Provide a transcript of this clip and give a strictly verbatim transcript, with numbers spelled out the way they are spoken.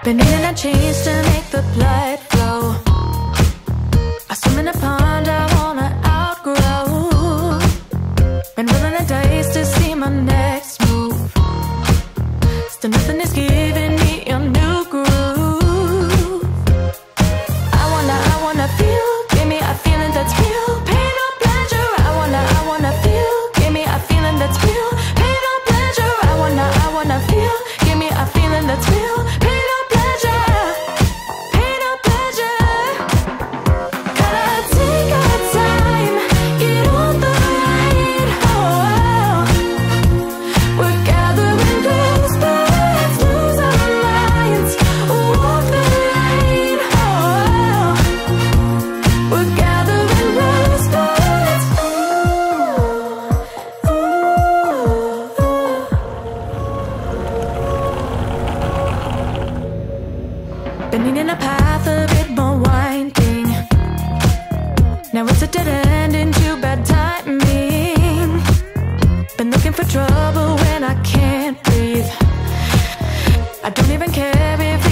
Been needing a change to make the blood flow. I swim in a pond I wanna outgrow. Been rolling the dice to see my next move. Still nothing is giving me a new groove. I wanna, I wanna feel, give me a feeling that's real. Pain or pleasure, I wanna, I wanna feel, give me a feeling that's real. Pain or pleasure, I wanna, I wanna feel, give me a feeling that's real. Pain or pleasure, pain or pleasure. Gotta take our time, get on the ride. Oh, we're gathering close, but let's lose our minds. Walk the line. Oh, we're gathering close, but let's ooh, ooh, ooh. Been needing a path a bit more winding. Now it's a dead end into bad timing. Been looking for trouble when I can't breathe. I don't even care if